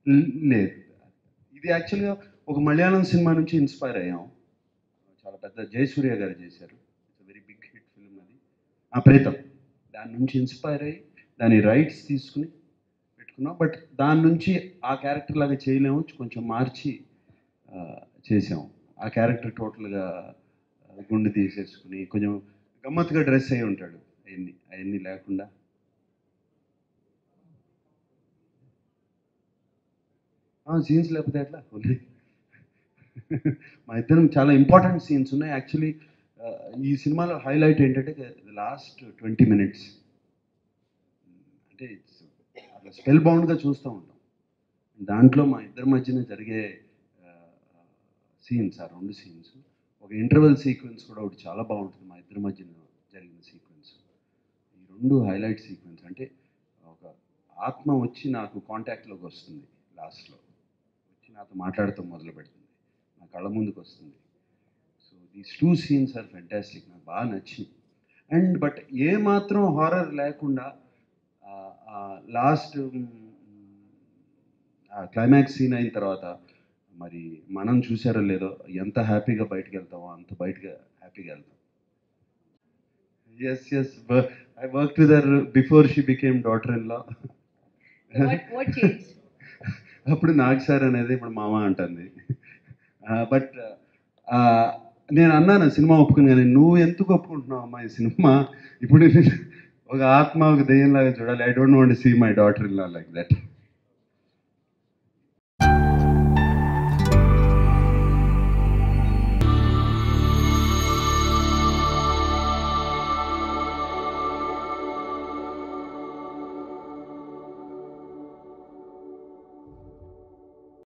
లేదు, ఇది యాక్చువల్గా ఒక మలయాళం సినిమా నుంచి ఇన్స్పైర్ అయ్యాం. చాలా పెద్ద జయసూర్య గారు చేశారు, it's very big hit film అది, ఆ ప్రేతం. దాని నుంచి ఇన్స్పైర్ అయ్యి దాని రైట్స్ తీసుకుని పెట్టుకున్నాం. బట్ దాని నుంచి ఆ క్యారెక్టర్ లాగా చేయలేము, కొంచెం మార్చి చేసాం. ఆ క్యారెక్టర్ టోటల్గా గుండు తీసేసుకుని కొంచెం గమ్మత్తుగా డ్రెస్ అయి ఉంటాడు, అవన్నీ లేకుండా. సీన్స్ లేకపోతే ఎట్లా ఉన్నాయి. మా ఇద్దరం చాలా ఇంపార్టెంట్ సీన్స్ ఉన్నాయి యాక్చువల్లీ. ఈ సినిమాలో హైలైట్ ఏంటంటే లాస్ట్ 20 minutes అంటే అట్లా స్పెల్ బౌండ్గా చూస్తూ ఉంటాం. దాంట్లో మా ఇద్దరి మధ్యన జరిగే సీన్స్, ఆ 2 సీన్స్, ఒక ఇంటర్వెల్ సీక్వెన్స్ కూడా ఒకటి చాలా బాగుంటుంది మా ఇద్దరి మధ్యన జరిగిన సీక్వెన్స్. ఈ 2 హైలైట్ సీక్వెన్స్. అంటే ఒక ఆత్మ వచ్చి నాకు కాంటాక్ట్లోకి వస్తుంది లాస్ట్లో, వచ్చి నాతో మాట్లాడుతూ మొదలు పెడుతుంది, నా కళ్ళ ముందుకు వస్తుంది. So these 2 scenes are fantastic, నాకు బాగా నచ్చింది. అండ్ బట్ ఏ మాత్రం హారర్ లేకుండా లాస్ట్ క్లైమాక్స్ సీన్ అయిన తర్వాత మరి మనం చూసారో లేదో, ఎంత హ్యాపీగా బయటకు వెళ్తామో అంత బయటగా హ్యాపీగా వెళ్తాం. Yes I work with her before she became daughter in law. అప్పుడు నాగ్ సార్ అనేది ఇప్పుడు మామ అంటుంది. బట్ నేను అన్నాను సినిమా ఒప్పుకుని, కానీ నువ్వు ఎందుకు ఒప్పుకుంటున్నావు అమ్మా ఈ సినిమా, ఇప్పుడు ఒక ఆత్మ ఒక దెయ్యంలాగా చూడాలి, I don't want see my daughter in law like that.